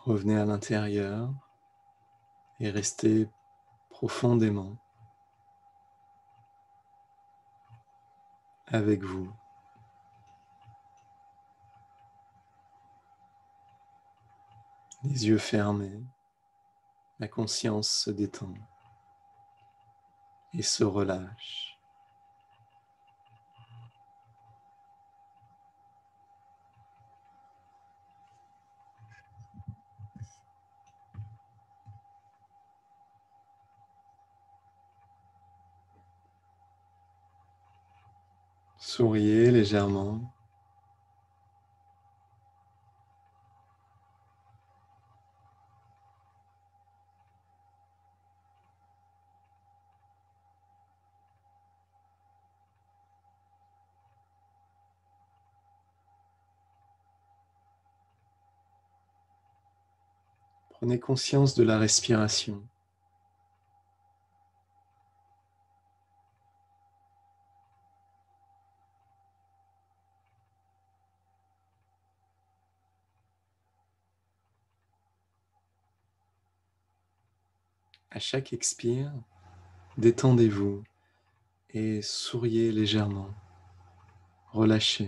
Revenez à l'intérieur et restez profondément avec vous. Les yeux fermés, la conscience se détend et se relâche. Souriez légèrement. Prenez conscience de la respiration. À chaque expire, détendez-vous et souriez légèrement. Relâchez.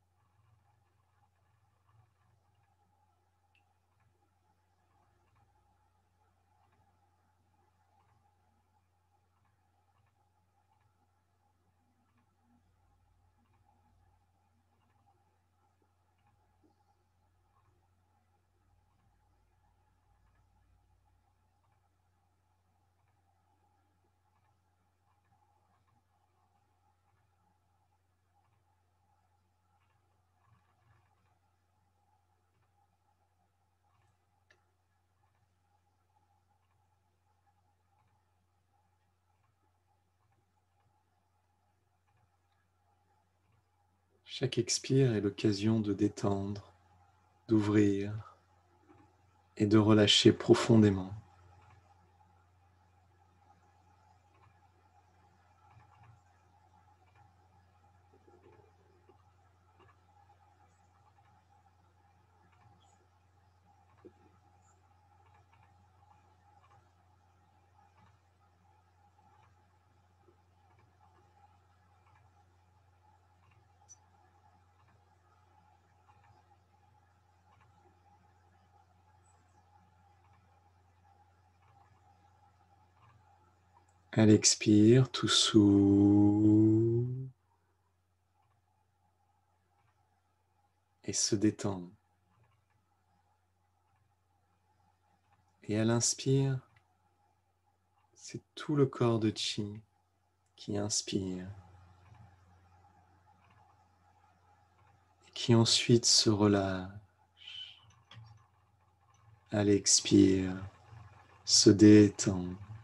Chaque expire est l'occasion de détendre, d'ouvrir et de relâcher profondément. À l'expire, tout s'ouvre et se détend. Et à l'inspire, c'est tout le corps de Chi qui inspire et qui ensuite se relâche. À l'expire, se détend.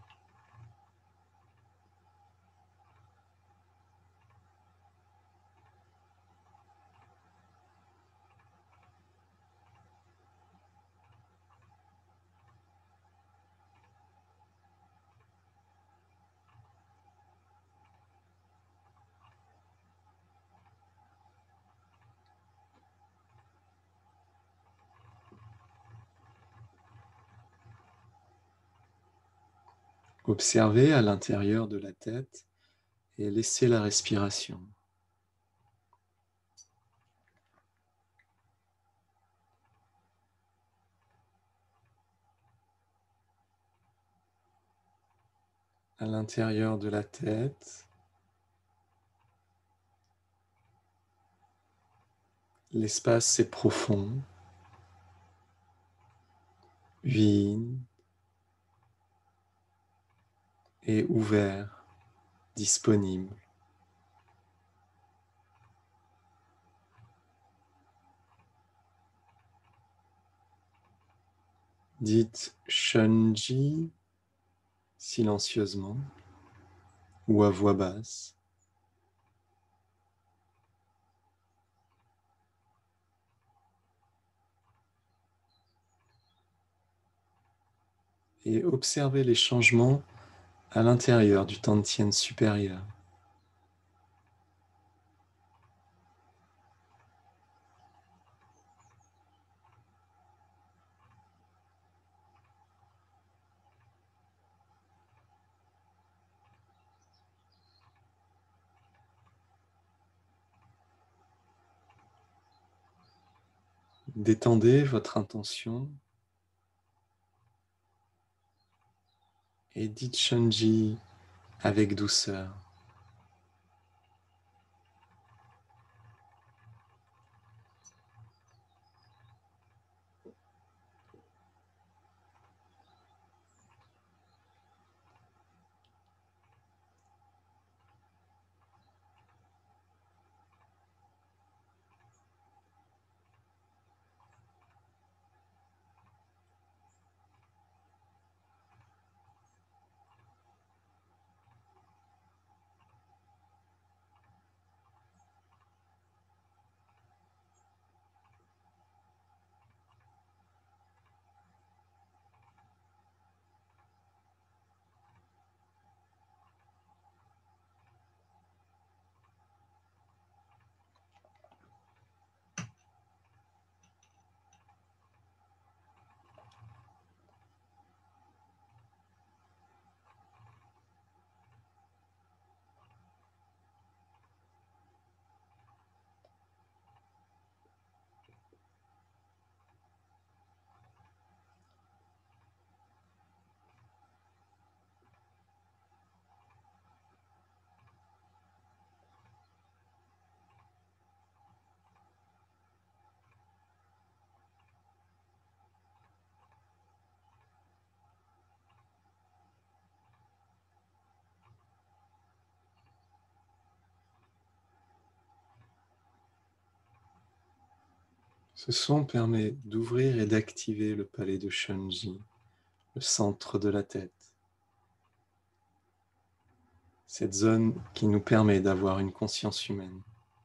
Observez à l'intérieur de la tête et laissez la respiration. À l'intérieur de la tête, l'espace est profond, vide et ouvert, disponible. Dites Shunji silencieusement ou à voix basse. Et observez les changements à l'intérieur du Tantien supérieur. Détendez votre intention et dites Shanji avec douceur. Ce son permet d'ouvrir et d'activer le palais de Shanji, le centre de la tête. Cette zone qui nous permet d'avoir une conscience humaine.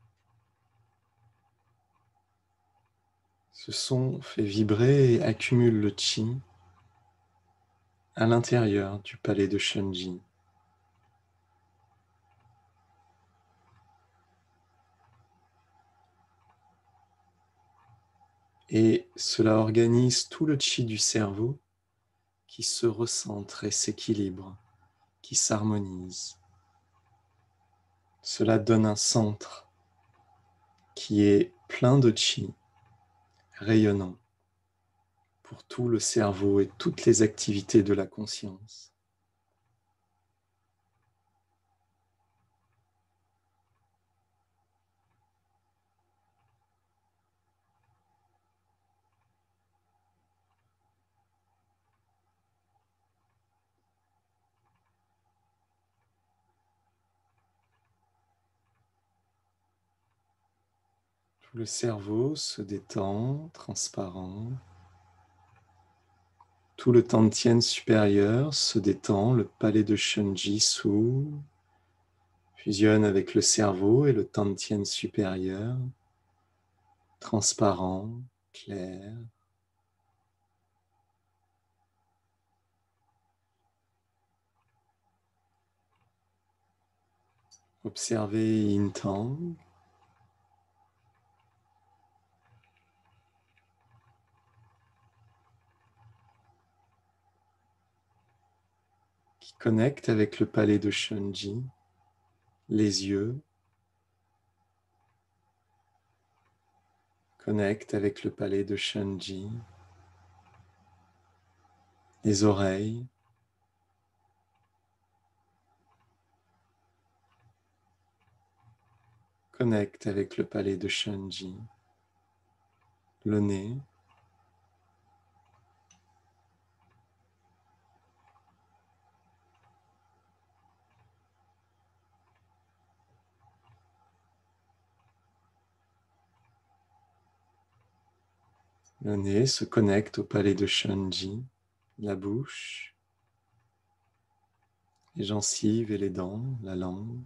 Ce son fait vibrer et accumule le chi à l'intérieur du palais de Shanji. Et cela organise tout le chi du cerveau qui se recentre et s'équilibre, qui s'harmonise. Cela donne un centre qui est plein de chi, rayonnant pour tout le cerveau et toutes les activités de la conscience. Tout le cerveau se détend, transparent. Tout le Tantien supérieur se détend, le palais de Shanji s'ouvre, fusionne avec le cerveau et le Tantien supérieur, transparent, clair. Observez Yin-Tang. Qui connecte avec le palais de Shanji, les yeux, connecte avec le palais de Shanji, les oreilles, connecte avec le palais de Shanji, le nez, le nez se connecte au palais de Shanji, la bouche, les gencives et les dents, la langue.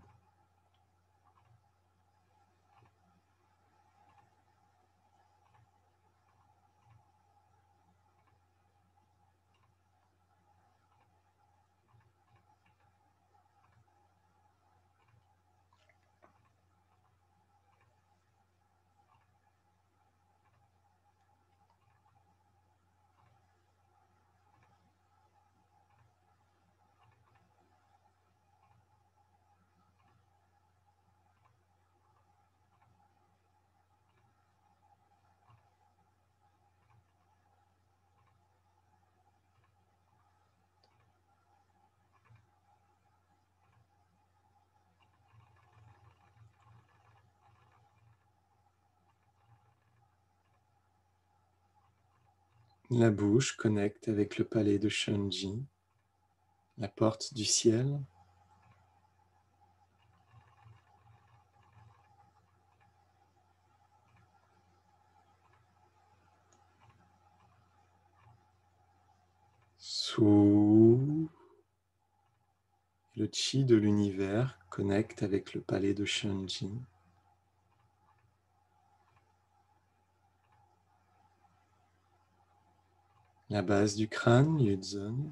La bouche connecte avec le palais de Shunji, la porte du ciel. Sous. Le chi de l'univers connecte avec le palais de Shunji. La base du crâne, Yudzon.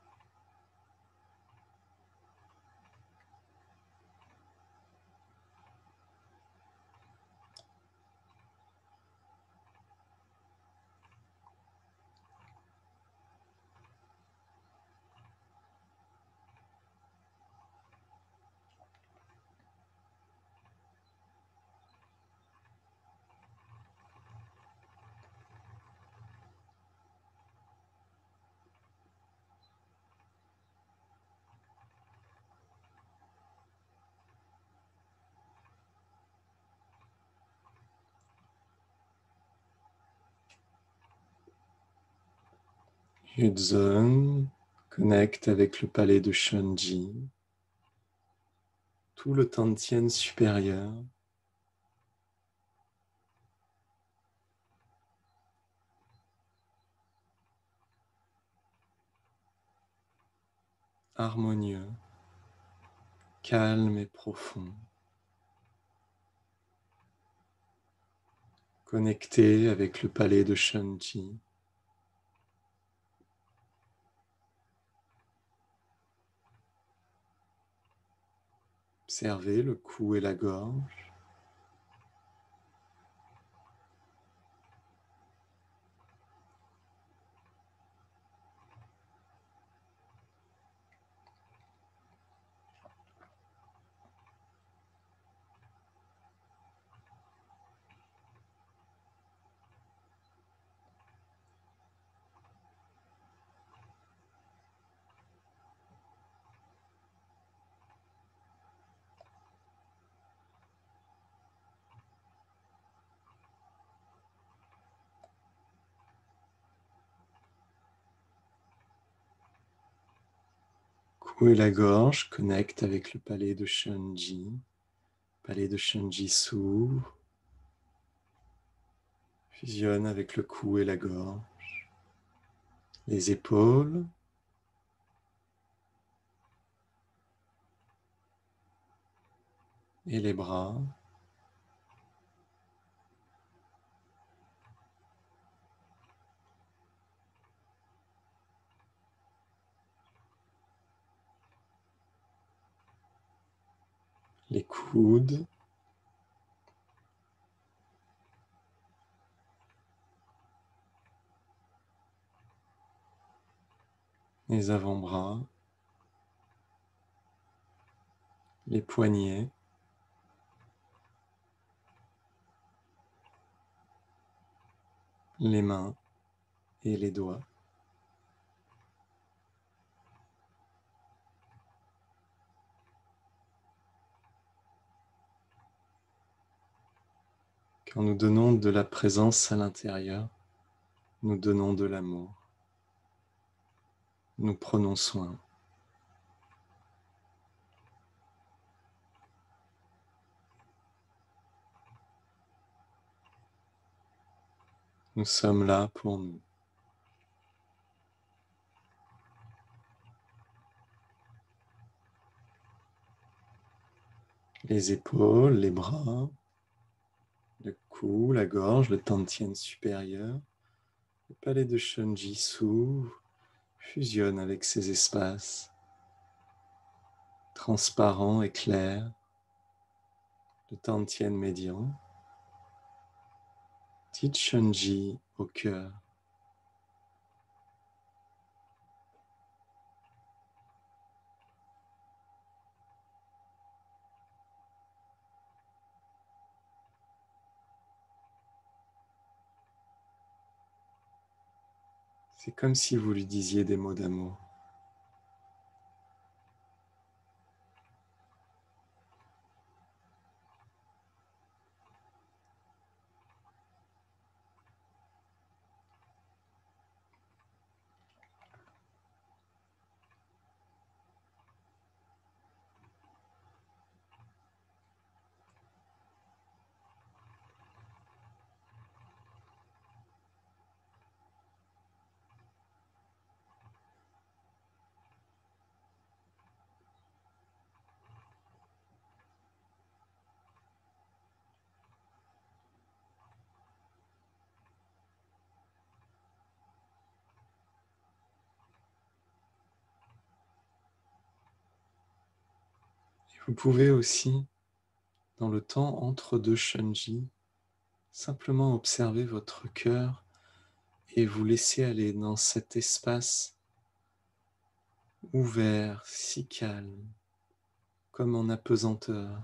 Yudzon connecte avec le palais de Shunji, tout le Tantien supérieur. Harmonieux, calme et profond, connecté avec le palais de Shunji. Observez le cou et la gorge. Cou et la gorge connectent avec le palais de Shunji. Palais de Shunji s'ouvre, fusionne avec le cou et la gorge. Les épaules, et les bras. Les coudes, les avant-bras, les poignets, les mains et les doigts. Quand nous donnons de la présence à l'intérieur, nous donnons de l'amour. Nous prenons soin. Nous sommes là pour nous. Les épaules, les bras, le cou, la gorge, le Tantien supérieur. Le palais de Shunji s'ouvre, fusionne avec ces espaces, transparents et clairs. Le Tantien médian, Tit Shunji au cœur. C'est comme si vous lui disiez des mots d'amour. Vous pouvez aussi, dans le temps entre deux Shunji, simplement observer votre cœur et vous laisser aller dans cet espace ouvert, si calme, comme en apesanteur.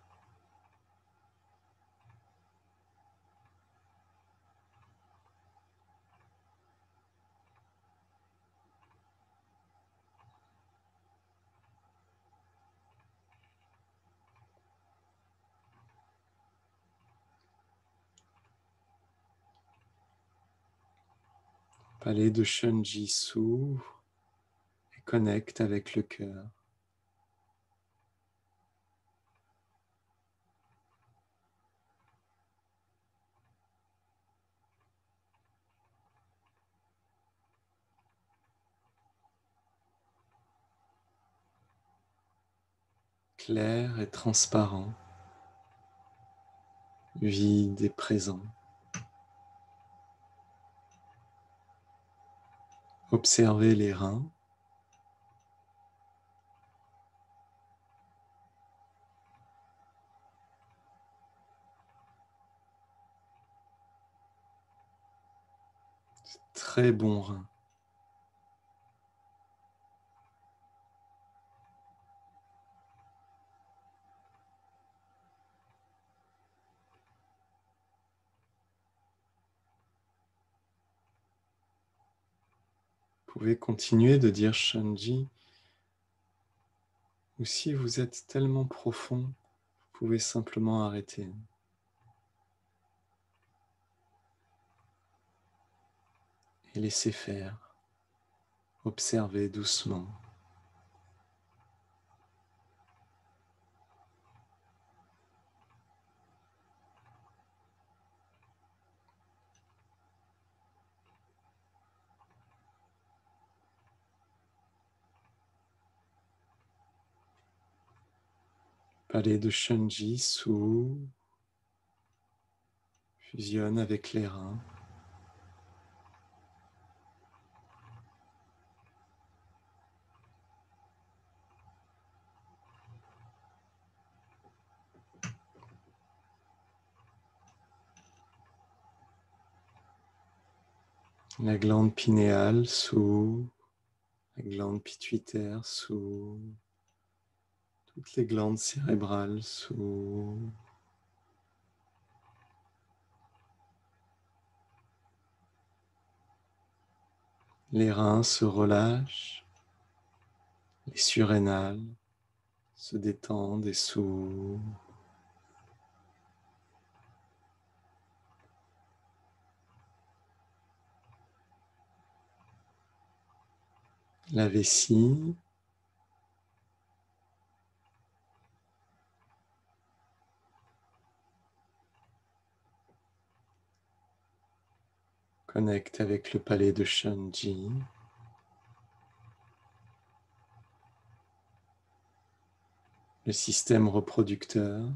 Palais de Shunji s'ouvre et connecte avec le cœur. Clair et transparent, vide et présent. Observez les reins. Très bon rein. Vous pouvez continuer de dire Shunji, ou si vous êtes tellement profond, vous pouvez simplement arrêter. Et laisser faire. Observez doucement. Palais de Shunji s'ouvre, fusionne avec les reins. La glande pinéale s'ouvre, la glande pituitaire s'ouvre, toutes les glandes cérébrales s'ouvrent. Les reins se relâchent, les surrénales se détendent et s'ouvrent. La vessie, connecte avec le palais de Shunji. Le système reproducteur,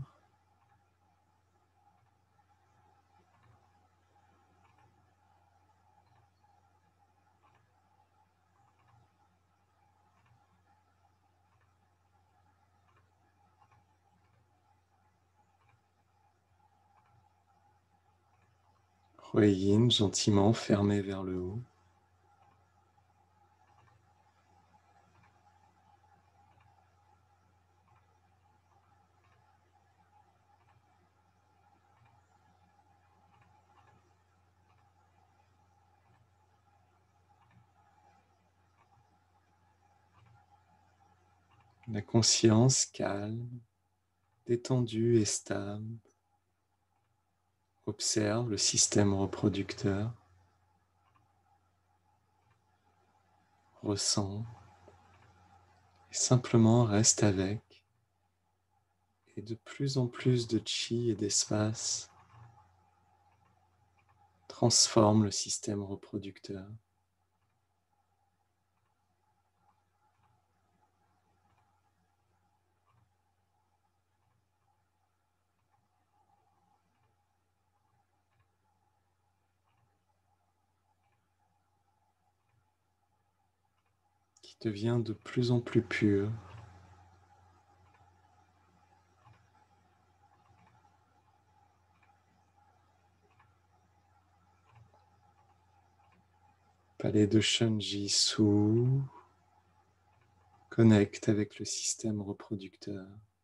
Huiyin gentiment fermé vers le haut. La conscience calme, détendue et stable observe le système reproducteur, ressent et simplement reste avec. Et de plus en plus de chi et d'espace transforme le système reproducteur. Qui devient de plus en plus pur. Palais de Shenji-Su connecte avec le système reproducteur.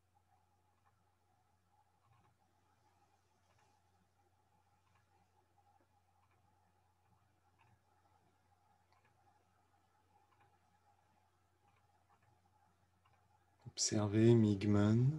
Observez Migmen.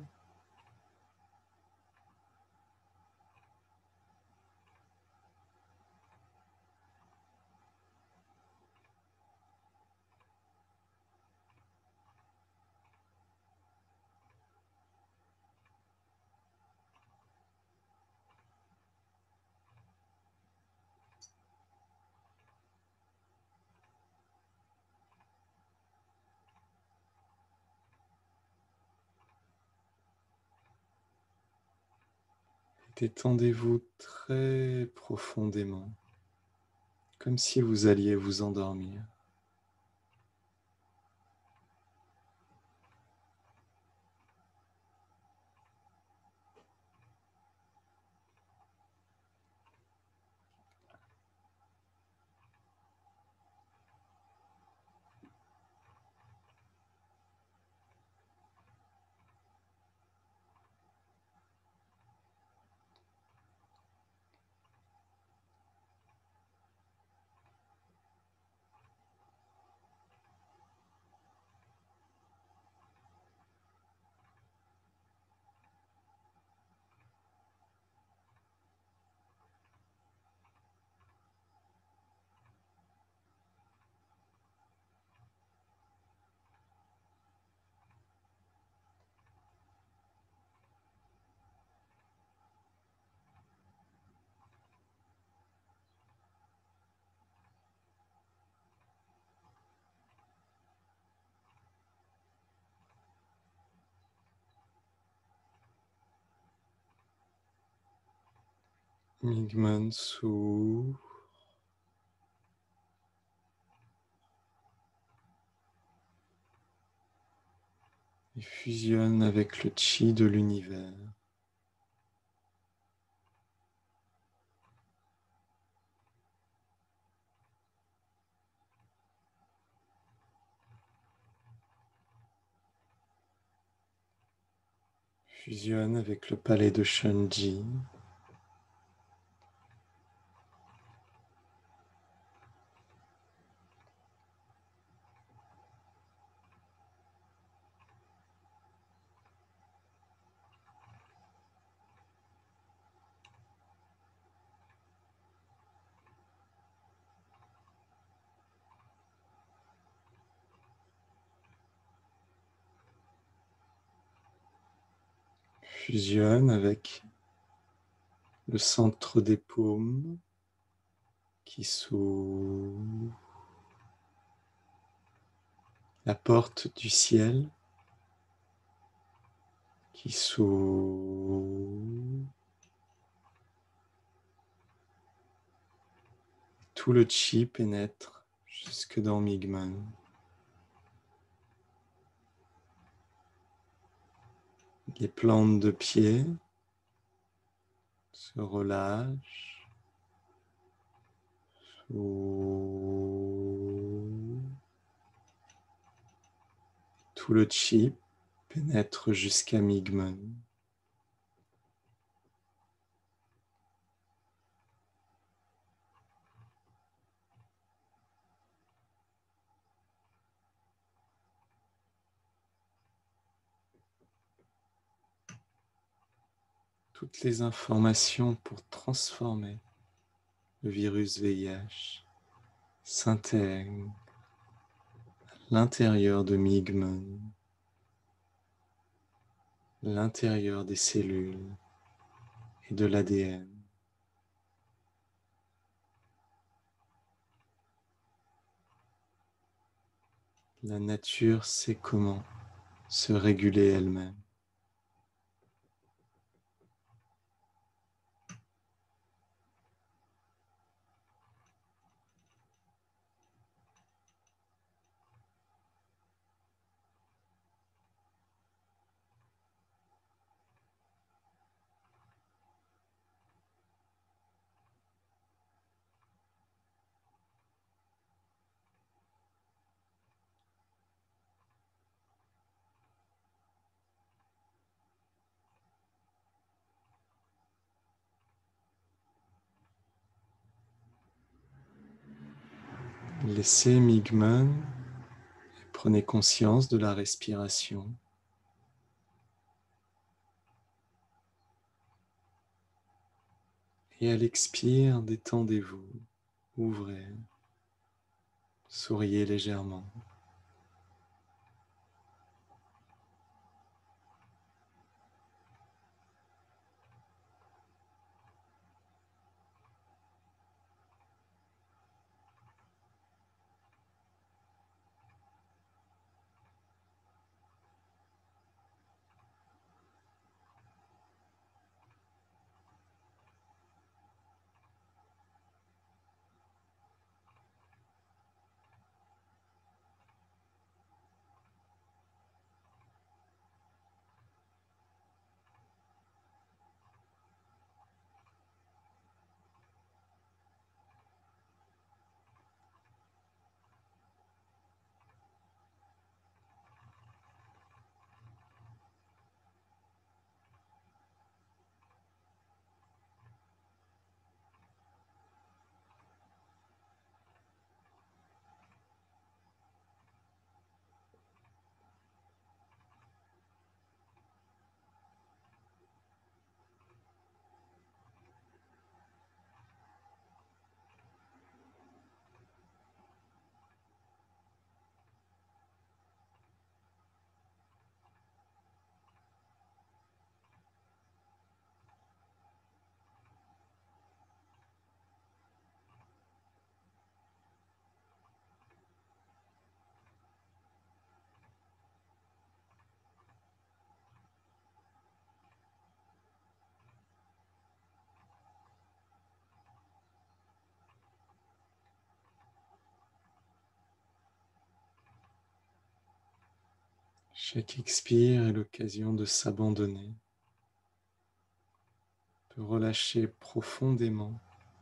Détendez-vous très profondément, comme si vous alliez vous endormir. Migmen s'ouvre et fusionne avec le chi de l'univers. Fusionne avec le palais de Shenji. Fusionne avec le centre des paumes qui s'ouvre, la porte du ciel qui s'ouvre, tout le chi pénètre jusque dans Migmen. Les plantes de pied se relâchent. Tout le chi pénètre jusqu'à Migmen. Toutes les informations pour transformer le virus VIH s'intègrent à l'intérieur de Migmen, l'intérieur des cellules et de l'ADN. La nature sait comment se réguler elle-même. Laissez Migmon et prenez conscience de la respiration. Et à l'expire, détendez-vous, ouvrez, souriez légèrement. Chaque expire est l'occasion de s'abandonner, de relâcher profondément.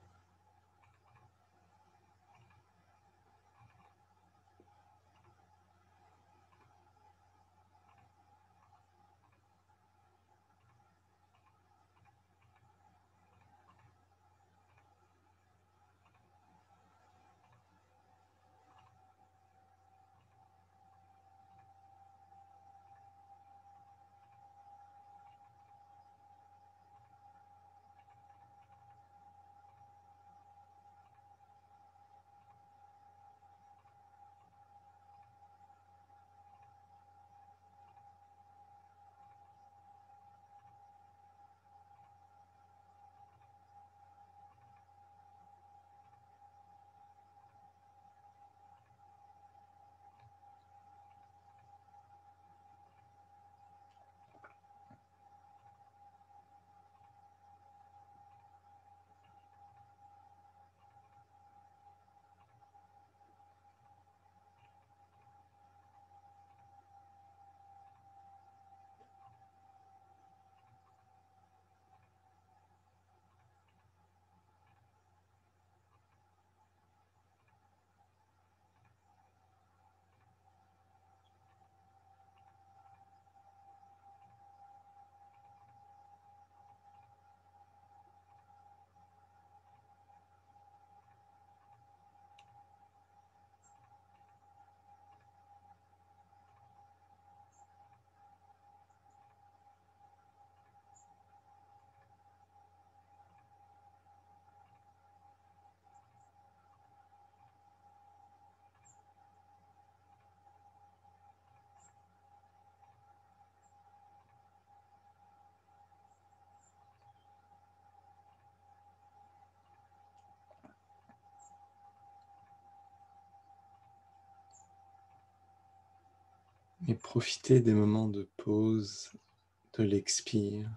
Et profitez des moments de pause de l'expire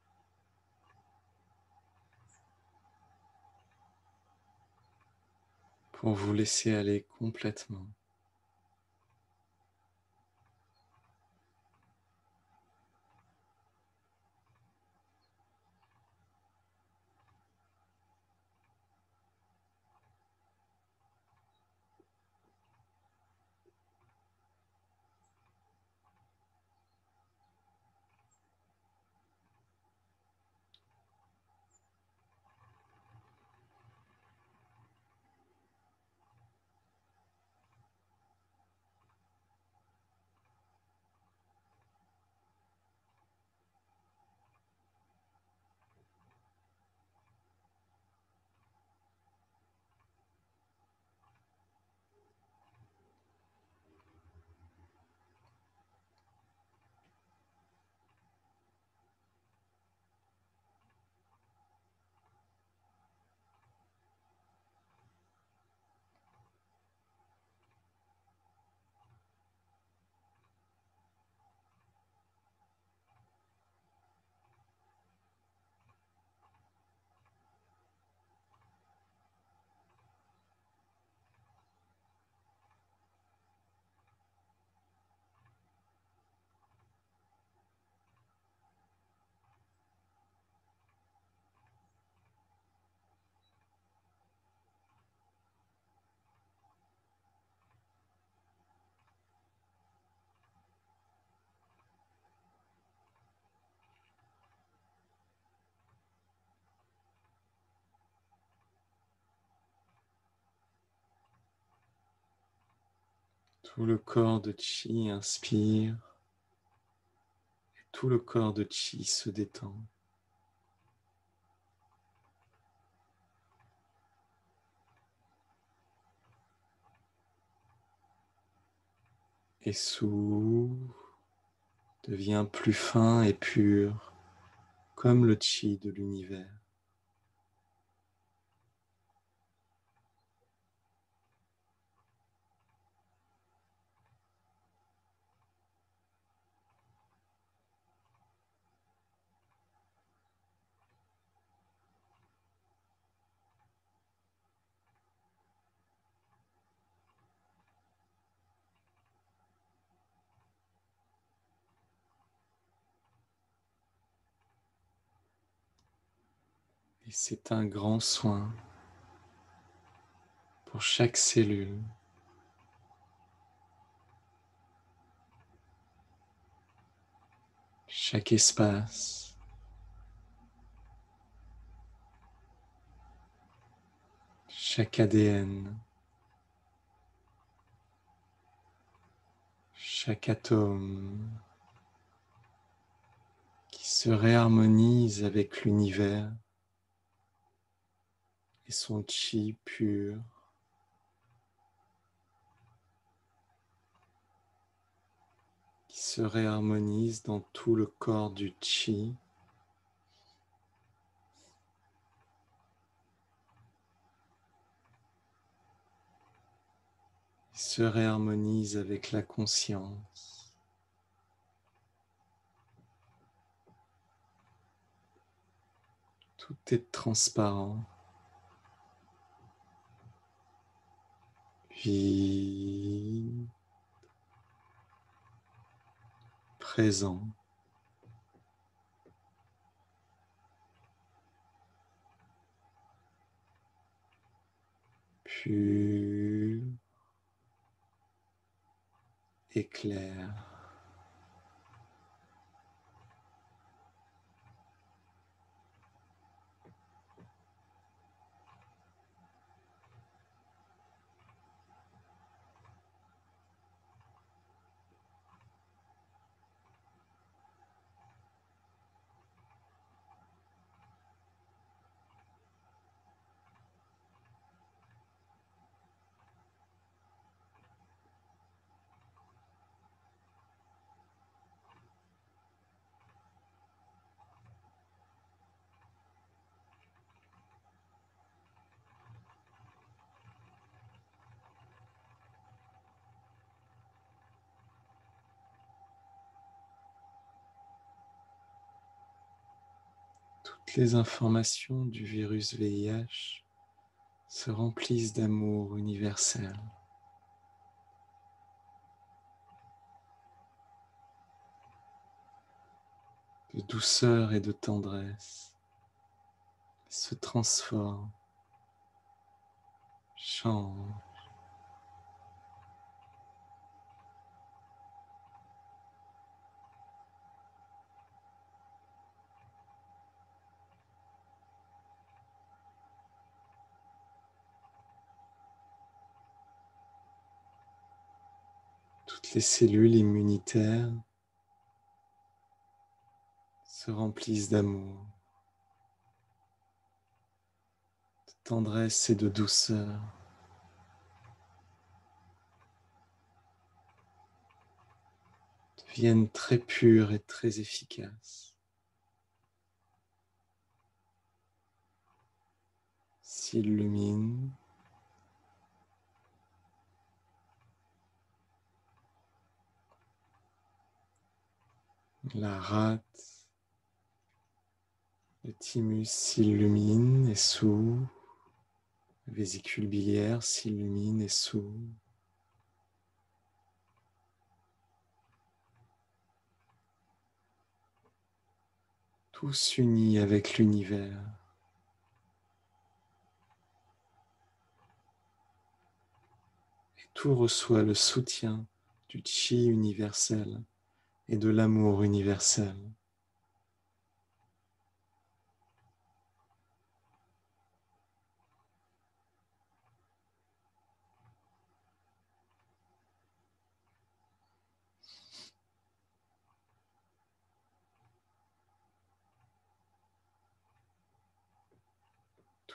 pour vous laisser aller complètement. Tout le corps de chi inspire et tout le corps de chi se détend. Et souffle devient plus fin et pur, comme le chi de l'univers. Et c'est un grand soin pour chaque cellule, chaque espace, chaque ADN, chaque atome qui se réharmonise avec l'univers et son chi pur. Qui se réharmonise dans tout le corps du chi. Il se réharmonise avec la conscience. Tout est transparent. Puis présent. Pur et clair. Toutes les informations du virus VIH se remplissent d'amour universel. De douceur et de tendresse, se transforme, change. Toutes les cellules immunitaires se remplissent d'amour, de tendresse et de douceur. Deviennent très pures et très efficaces. S'illuminent. La rate, le thymus s'illumine et s'ouvre. La vésicule biliaire s'illumine et s'ouvre. Tout s'unit avec l'univers. Et tout reçoit le soutien du chi universel et de l'amour universel.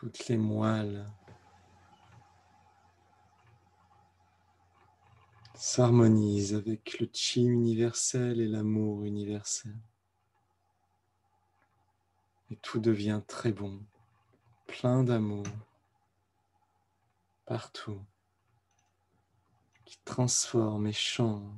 toutes les moelles s'harmonisent avec le chi universel et l'amour universel. Et tout devient très bon, plein d'amour, partout, qui transforme et change.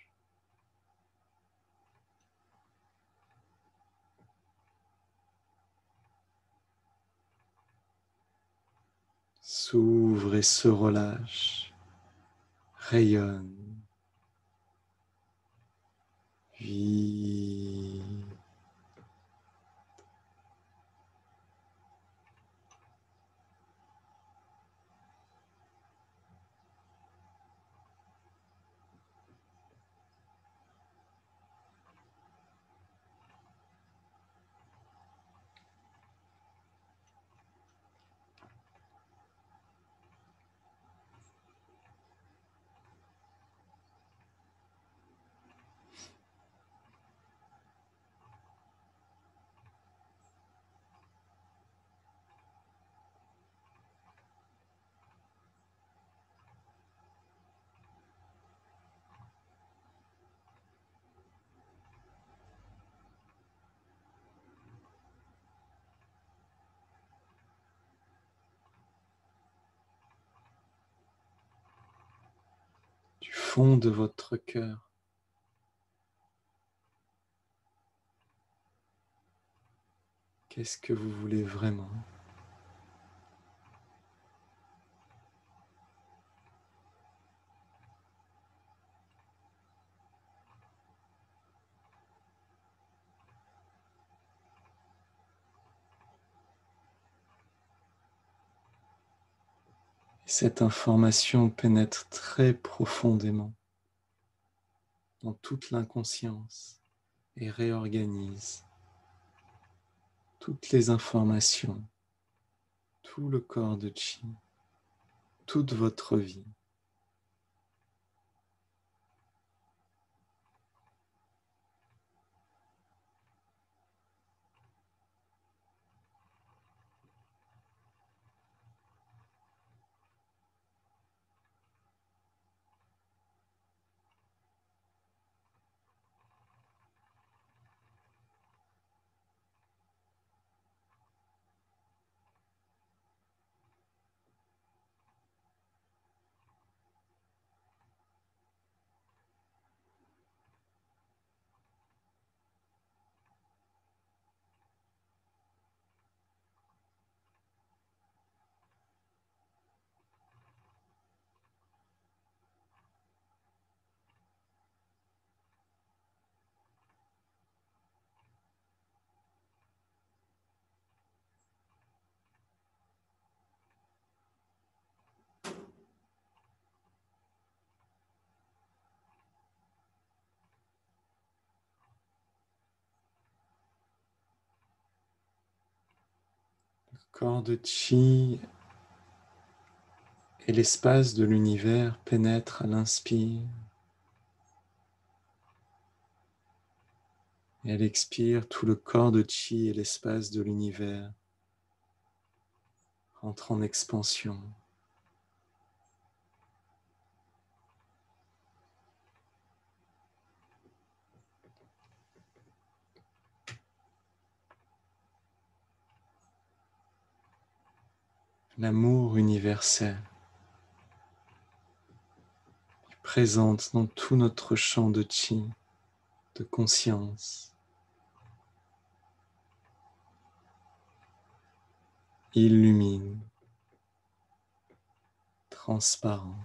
S'ouvre et se relâche, rayonne, vit. Du fond de votre cœur, qu'est-ce que vous voulez vraiment? Et cette information pénètre très profondément dans toute l'inconscience et réorganise toutes les informations, tout le corps de chi, toute votre vie. Le corps de chi et l'espace de l'univers pénètrent à l'inspire et à l'expire, tout le corps de chi et l'espace de l'univers entrent en expansion. L'amour universel est présente dans tout notre champ de chi, de conscience. Illumine, transparent,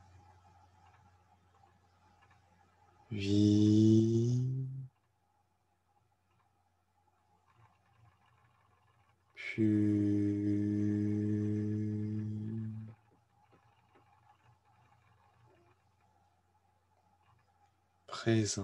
vie, puis présent.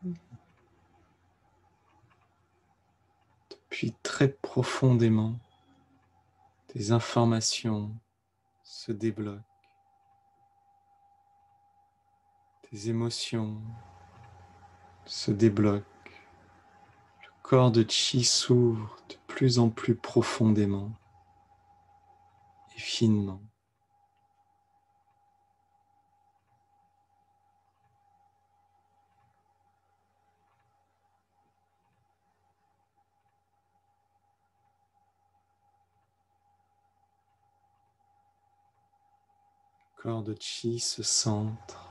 Puis très profondément, tes informations se débloquent, tes émotions se débloquent, le corps de chi s'ouvre de plus en plus profondément et finement. Le corps de chi se centre.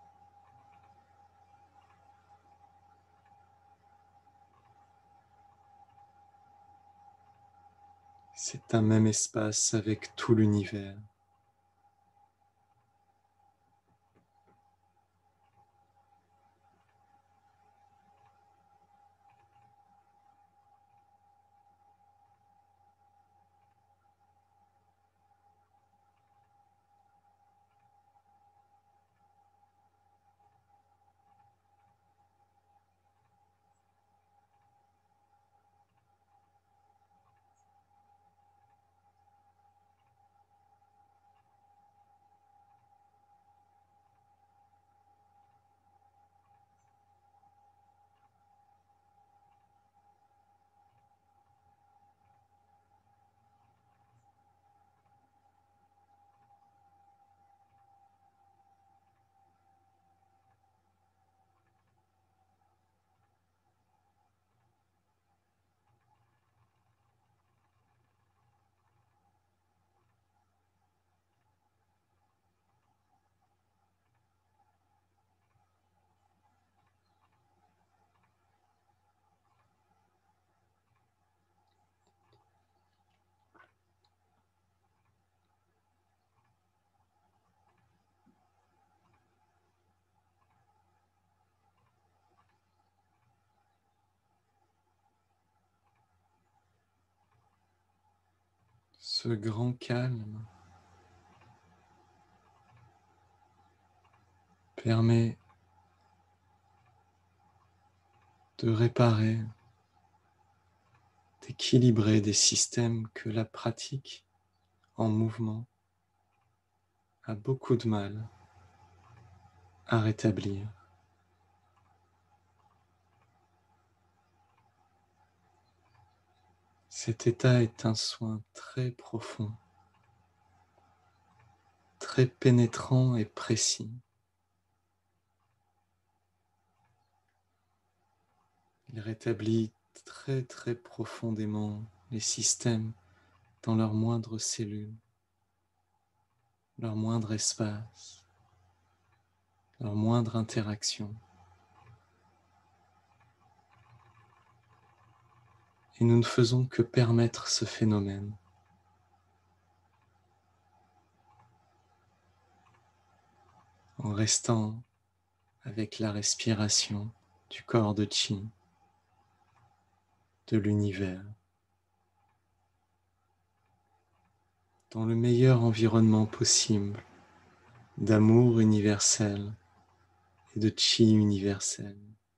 C'est un même espace avec tout l'univers. Ce grand calme permet de réparer, d'équilibrer des systèmes que la pratique en mouvement a beaucoup de mal à rétablir. Cet état est un soin très profond, très pénétrant et précis. Il rétablit très très profondément les systèmes dans leurs moindres cellules, leur moindre espace, leur moindre interaction. Et nous ne faisons que permettre ce phénomène. En restant avec la respiration du corps de chi, de l'univers, dans le meilleur environnement possible d'amour universel et de chi universel.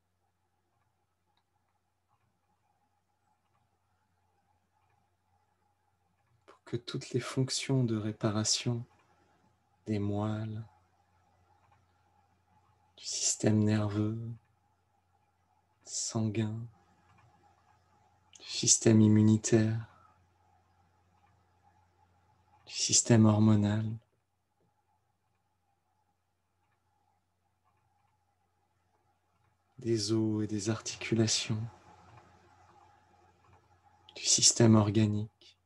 Pour que toutes les fonctions de réparation des moelles, du système nerveux, sanguin, du système immunitaire, du système hormonal, des os et des articulations, du système organique,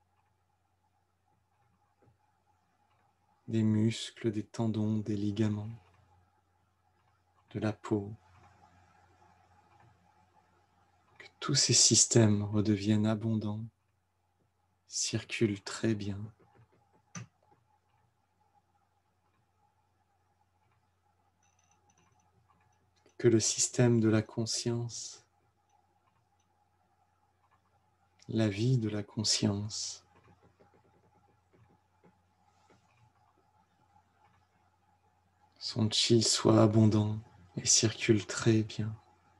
des muscles, des tendons, des ligaments, de la peau, que tous ces systèmes redeviennent abondants, circulent très bien. Que le système de la conscience, la vie de la conscience, son chi soit abondant et circule très bien.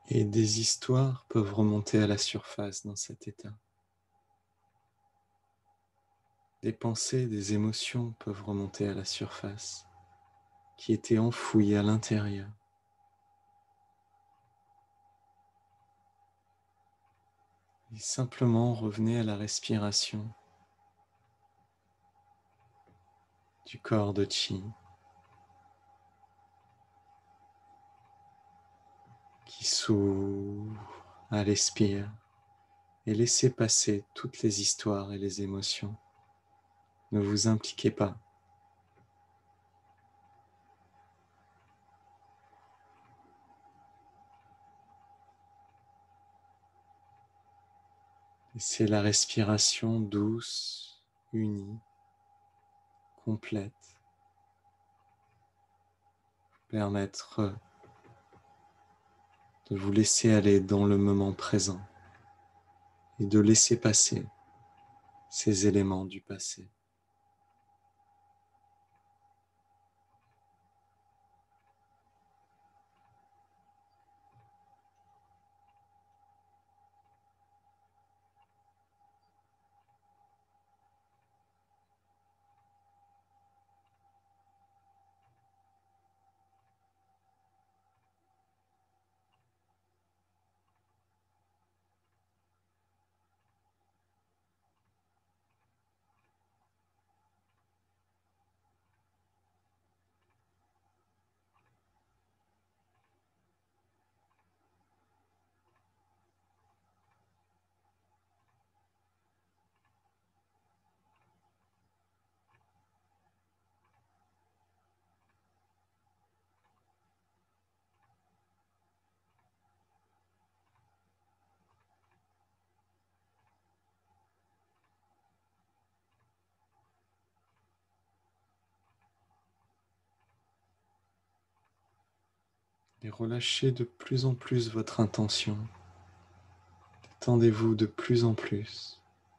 Et des histoires peuvent remonter à la surface dans cet état. Des pensées, des émotions peuvent remonter à la surface, qui étaient enfouies à l'intérieur. Et simplement revenez à la respiration du corps de Chi, qui s'ouvre à l'expire, et laissez passer toutes les histoires et les émotions. Ne vous impliquez pas. Laissez la respiration douce, unie, complète, permettre de vous laisser aller dans le moment présent et de laisser passer ces éléments du passé. Et relâchez de plus en plus votre intention. Détendez-vous de plus en plus.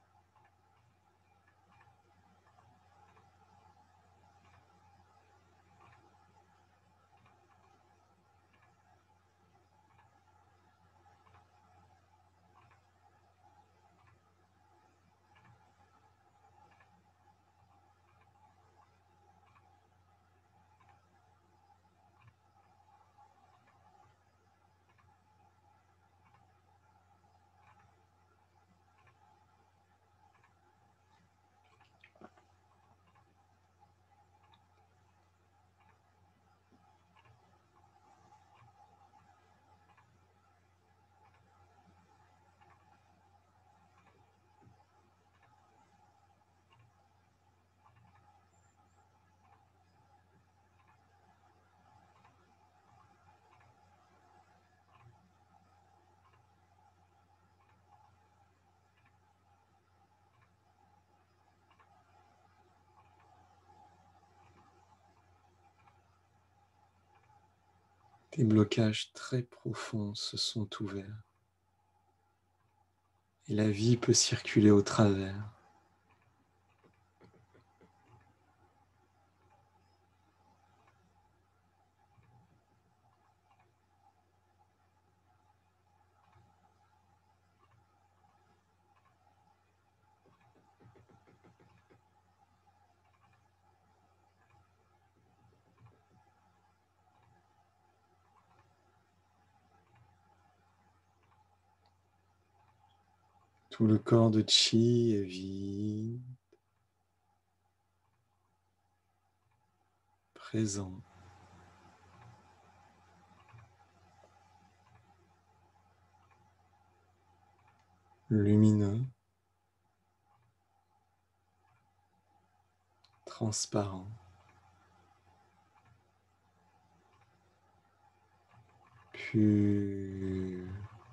Des blocages très profonds se sont ouverts et la vie peut circuler au travers. Tout le corps de Chi est vide, présent. Lumineux, transparent, pur.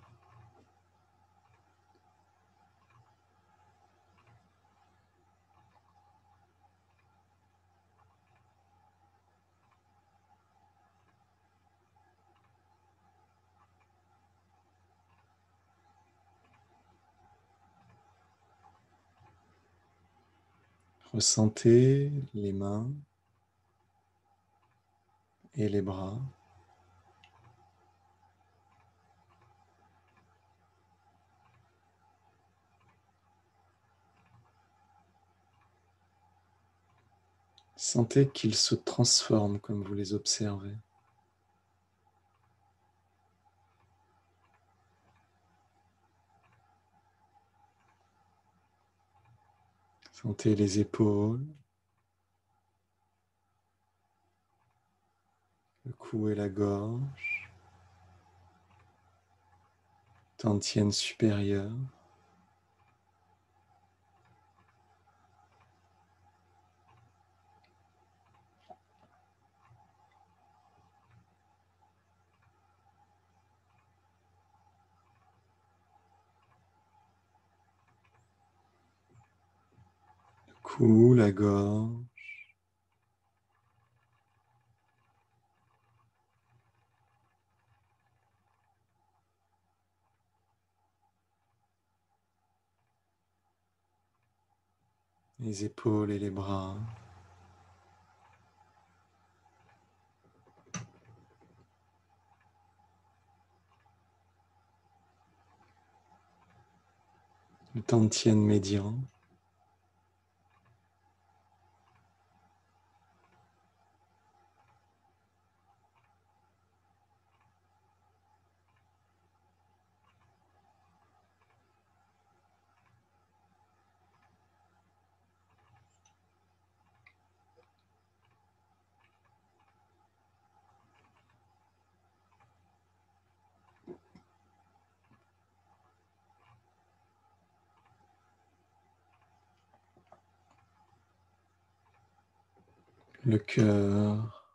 Ressentez les mains et les bras. Sentez qu'ils se transforment comme vous les observez. Sentez les épaules, le cou et la gorge, dantienne supérieure, le cou, la gorge, les épaules et les bras. Le dantienne médian, le cœur,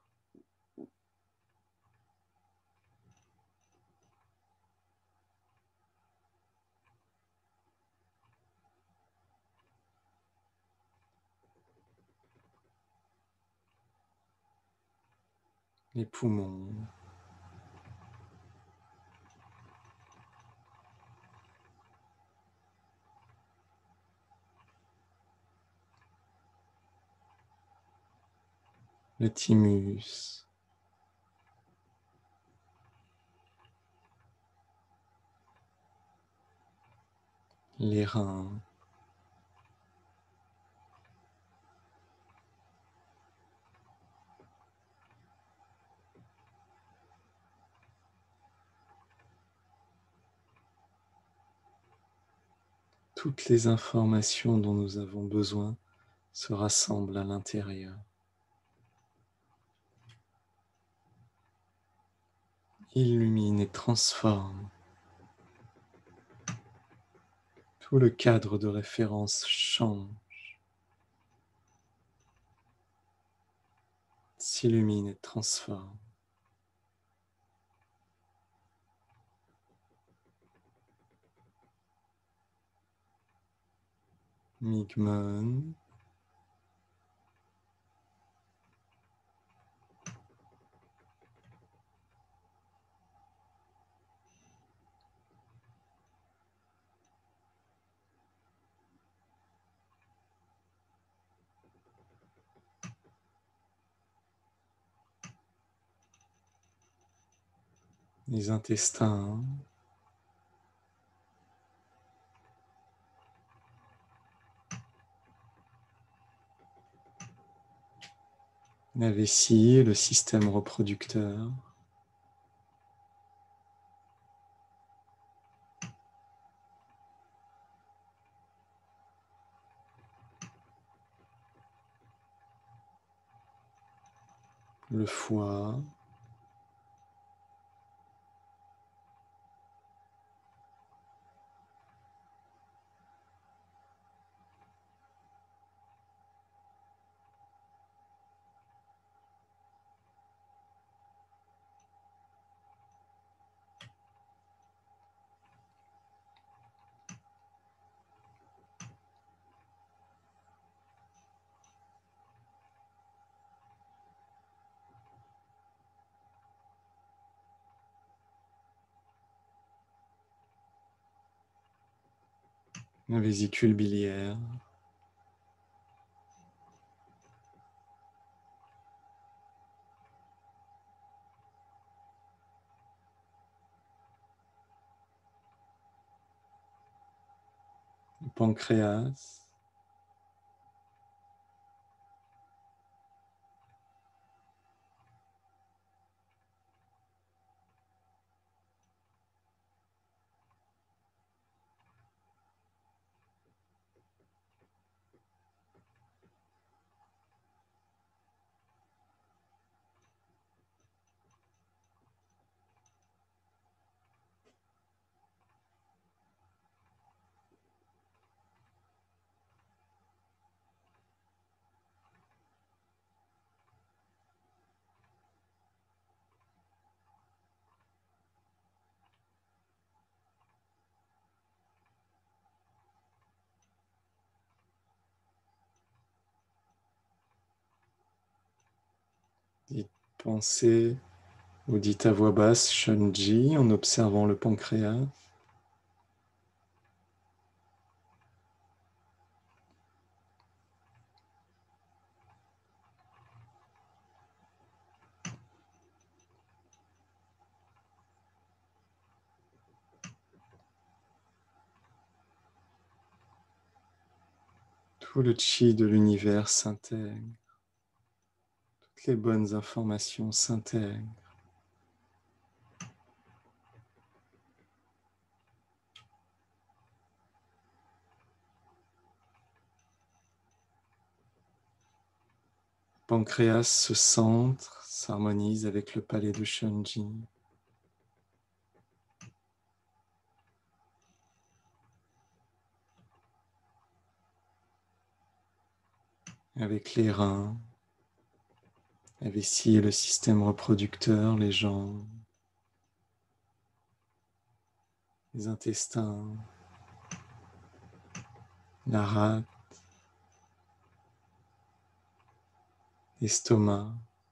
les poumons, le thymus, les reins, toutes les informations dont nous avons besoin se rassemblent à l'intérieur. Illumine et transforme. Tout le cadre de référence change, s'illumine et transforme. Migmon, les intestins, la vessie, le système reproducteur, le foie, la vésicule biliaire, le pancréas, Pensez ou dites à voix basse Shunji en observant le pancréas. Tout le chi de l'univers s'intègre. Toutes les bonnes informations s'intègrent. Pancréas se centre, s'harmonise avec le palais de Shunji. Avec les reins, la vessie et le système reproducteur, les jambes, les intestins, la rate, l'estomac.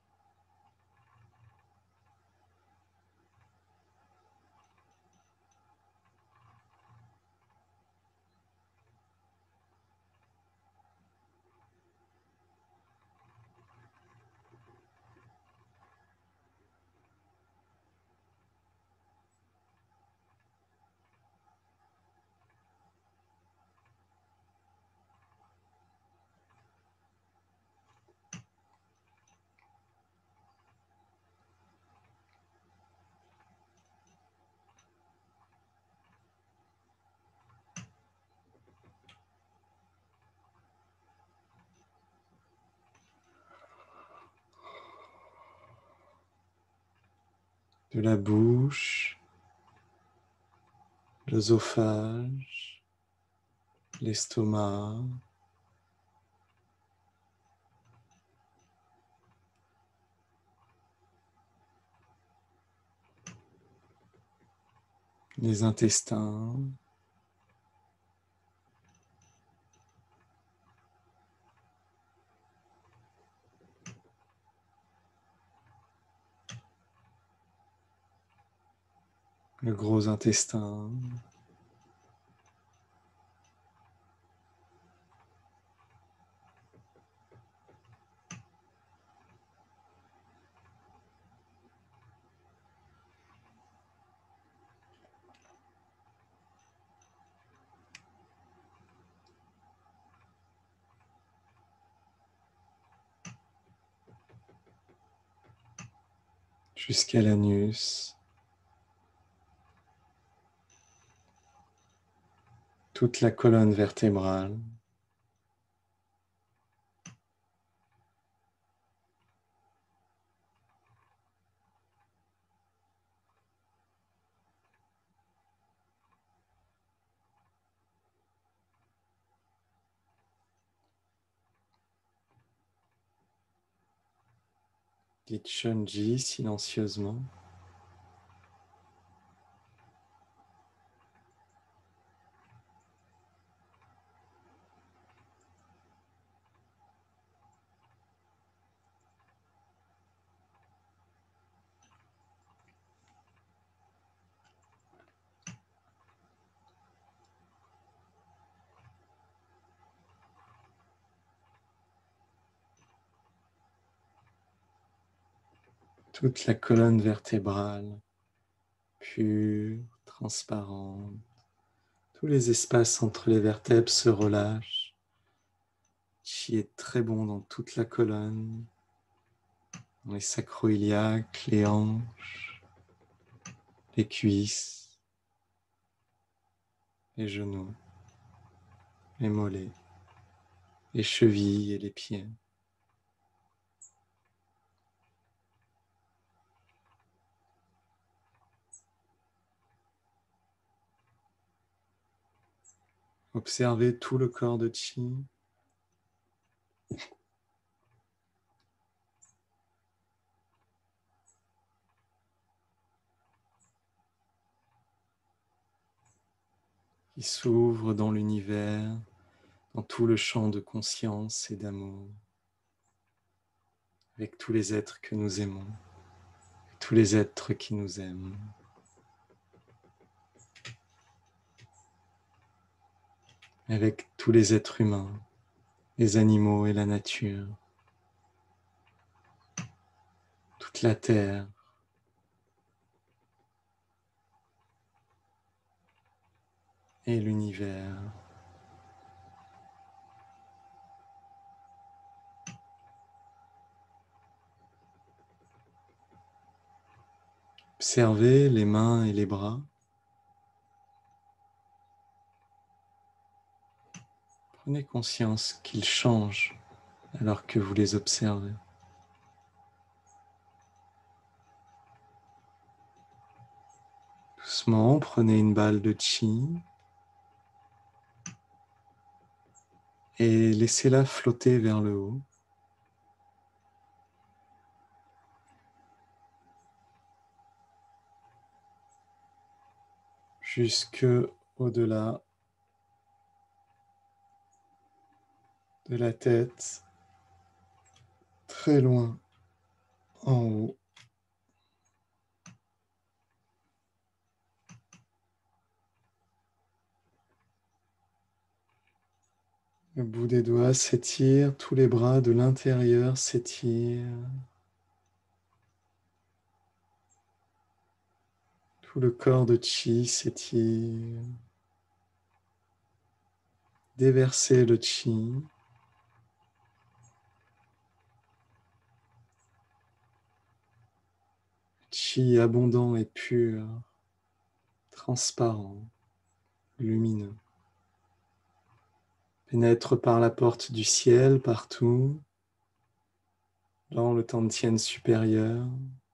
De la bouche, l'œsophage, l'estomac, les intestins, le gros intestin, jusqu'à l'anus, toute la colonne vertébrale. Dites Shunji silencieusement. Toute la colonne vertébrale, pure, transparente. Tous les espaces entre les vertèbres se relâchent. Chi est très bon dans toute la colonne, dans les sacro-iliaques, les hanches, les cuisses, les genoux, les mollets, les chevilles et les pieds. Observez tout le corps de Chi. Qui s'ouvre dans l'univers, dans tout le champ de conscience et d'amour. avec tous les êtres que nous aimons, tous les êtres qui nous aiment. Avec tous les êtres humains, les animaux et la nature, toute la terre, et l'univers. Observez les mains et les bras. Prenez conscience qu'ils changent alors que vous les observez. Doucement, prenez une balle de chi et laissez-la flotter vers le haut. Jusque au-delà de la tête, très loin en haut. Le bout des doigts s'étire, tous les bras de l'intérieur s'étirent. Tout le corps de chi s'étire. Déversez le chi. Chi abondant et pur, transparent, lumineux. Pénètre par la porte du ciel partout, dans le Tantien supérieur.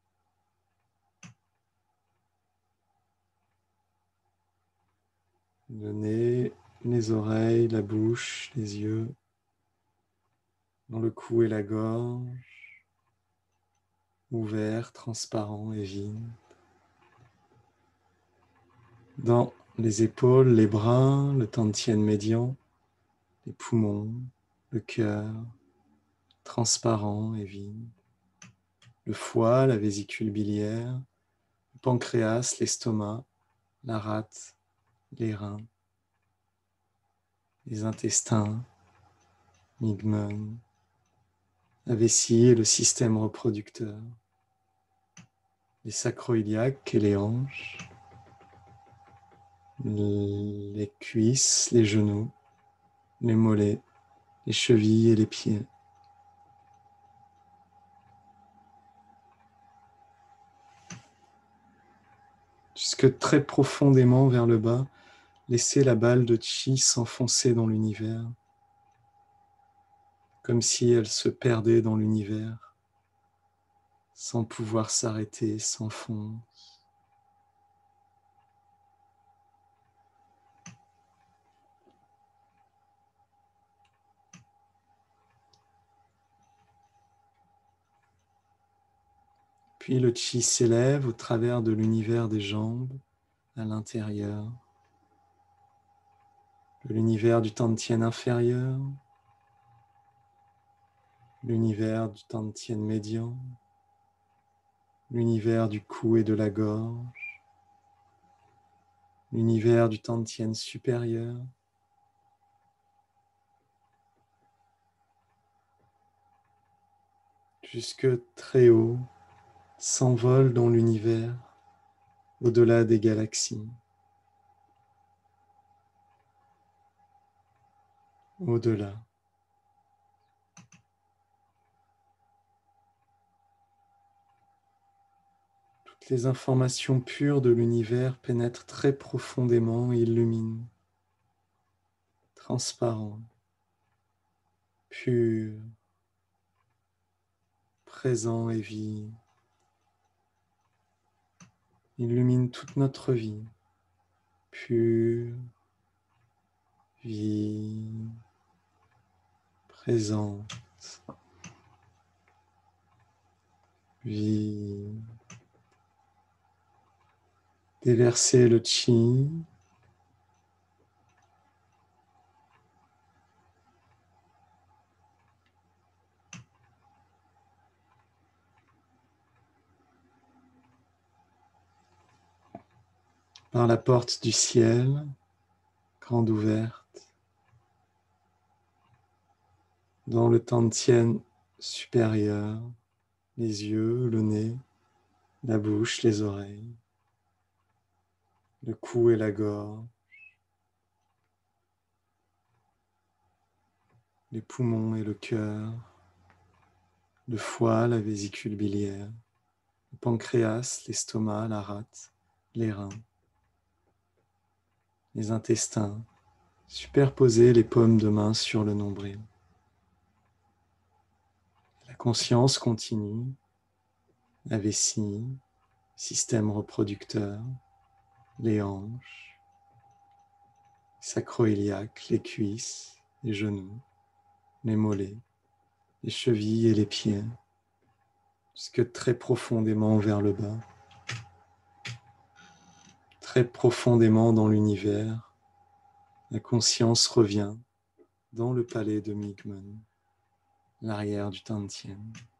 Le nez, les oreilles, la bouche, les yeux, dans le cou et la gorge, ouverts, transparents et vides. Dans les épaules, les bras, le Tantien médian, les poumons, le cœur, transparent et vide. Le foie, la vésicule biliaire, le pancréas, l'estomac, la rate, les reins, les intestins, l'igmon, la vessie et le système reproducteur, les sacro-iliaques et les hanches, les cuisses, les genoux, les mollets, les chevilles et les pieds. Jusque très profondément vers le bas, laissez la balle de chi s'enfoncer dans l'univers, comme si elle se perdait dans l'univers, sans pouvoir s'arrêter, s'enfonce. Puis le chi s'élève au travers de l'univers des jambes, à l'intérieur, de l'univers du Tantien inférieur, l'univers du Tantien médian, l'univers du cou et de la gorge, l'univers du Tantien supérieur, jusque très haut, s'envole dans l'univers, au-delà des galaxies, au-delà. Toutes les informations pures de l'univers pénètrent très profondément et illuminent, transparent, pur, présent et vie, illumine toute notre vie, pure, vie, présente, vie. Déversez le chi. par la porte du ciel, grande ouverte, dans le Tantien supérieur, les yeux, le nez, la bouche, les oreilles, le cou et la gorge, les poumons et le cœur, le foie, la vésicule biliaire, le pancréas, l'estomac, la rate, les reins, les intestins, superposer les paumes de main sur le nombril. La conscience continue, la vessie, système reproducteur, les hanches, sacro-iliaque, les cuisses, les genoux, les mollets, les chevilles et les pieds, jusque très profondément vers le bas, très profondément dans l'univers. La conscience revient dans le palais de Migmen, l'arrière du Tantien.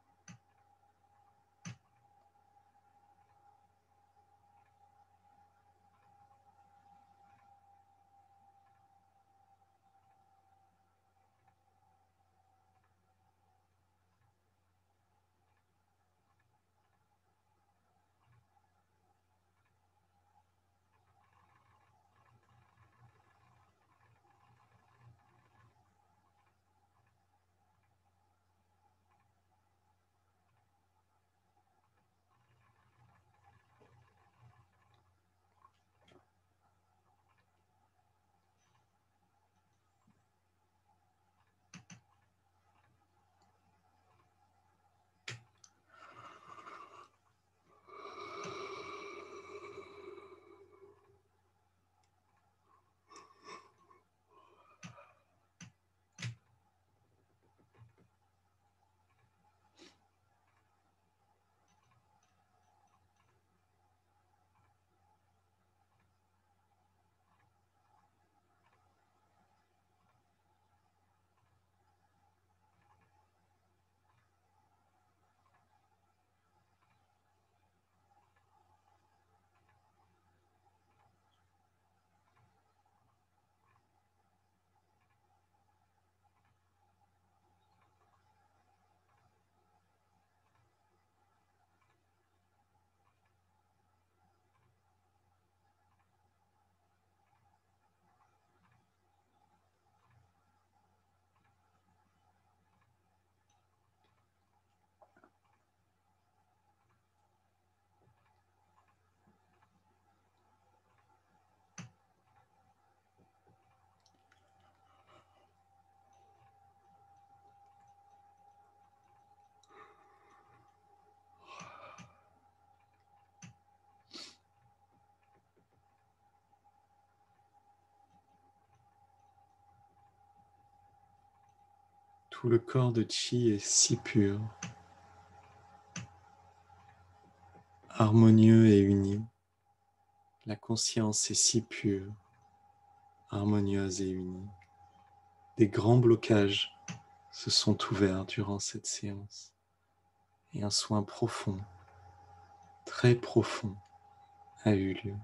Tout le corps de Chi est si pur, harmonieux et uni. La conscience est si pure, harmonieuse et unie. Des grands blocages se sont ouverts durant cette séance et un soin profond, très profond, a eu lieu.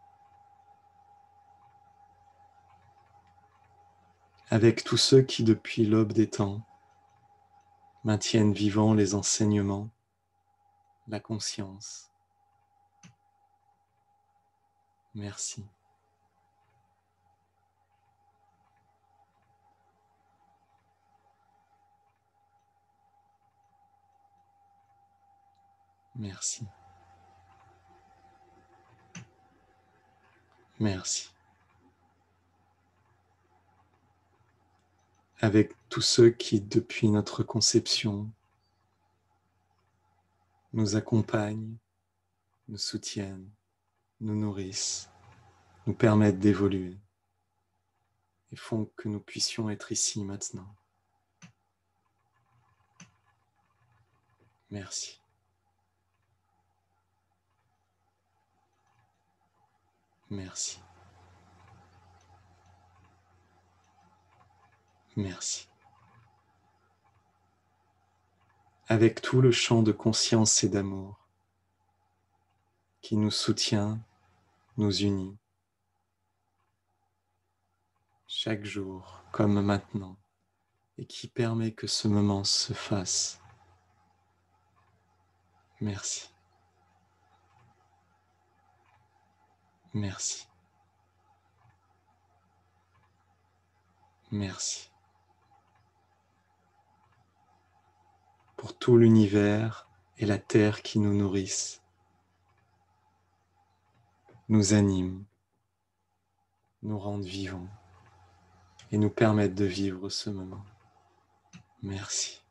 Avec tous ceux qui, depuis l'aube des temps, maintiennent vivants les enseignements, la conscience. Merci. Merci. Merci. Avec tous ceux qui, depuis notre conception, nous accompagnent, nous soutiennent, nous nourrissent, nous permettent d'évoluer et font que nous puissions être ici maintenant. Merci. Merci. Merci. Avec tout le champ de conscience et d'amour qui nous soutient, nous unit. Chaque jour, comme maintenant, et qui permet que ce moment se fasse. Merci. Merci. Merci. Pour tout l'univers et la terre qui nous nourrissent, nous animent, nous rendent vivants et nous permettent de vivre ce moment. Merci.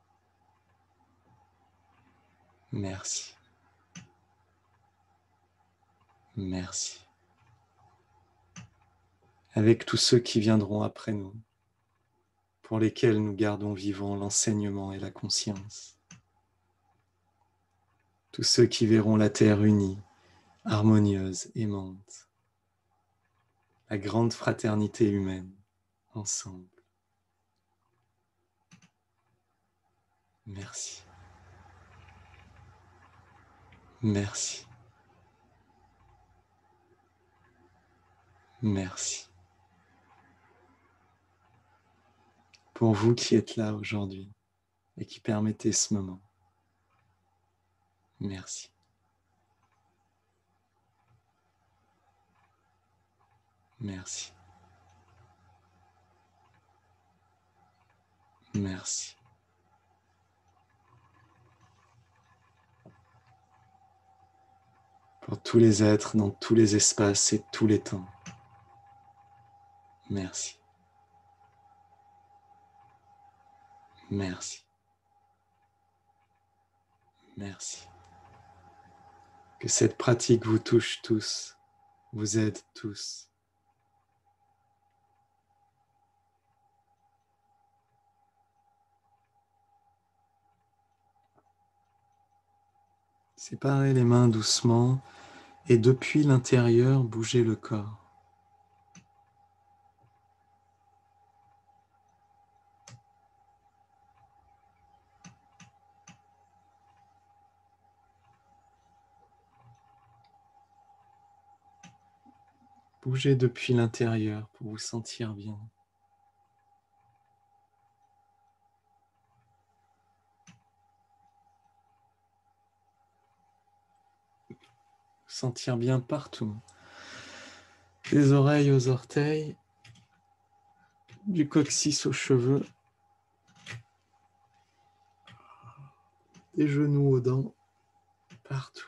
Merci. Merci. Avec tous ceux qui viendront après nous, pour lesquels nous gardons vivant l'enseignement et la conscience. Tous ceux qui verront la terre unie, harmonieuse, aimante, la grande fraternité humaine, ensemble. Merci. Merci. Merci. Pour vous qui êtes là aujourd'hui et qui permettez ce moment. Merci. Merci. Merci. Pour tous les êtres dans tous les espaces et tous les temps. Merci. Merci. Merci. Que cette pratique vous touche tous, vous aide tous. Séparez les mains doucement et depuis l'intérieur, bougez le corps. Bougez depuis l'intérieur pour vous sentir bien. Sentir bien partout. Des oreilles aux orteils, du coccyx aux cheveux, des genoux aux dents, partout.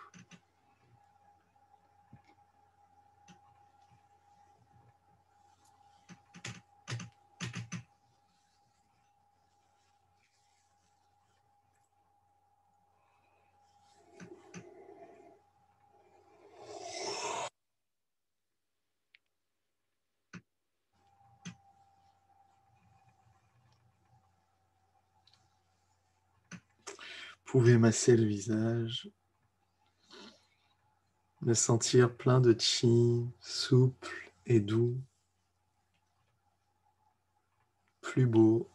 Vous pouvez masser le visage, le sentir plein de chi, souple et doux, plus beau.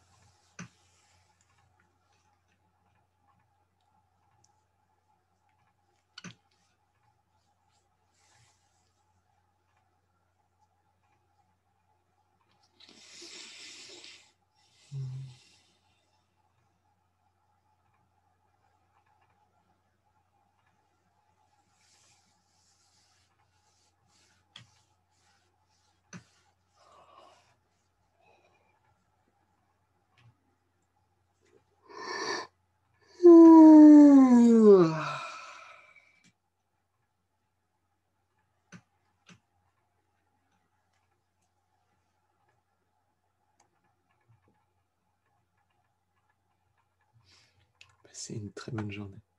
Passez une très bonne journée.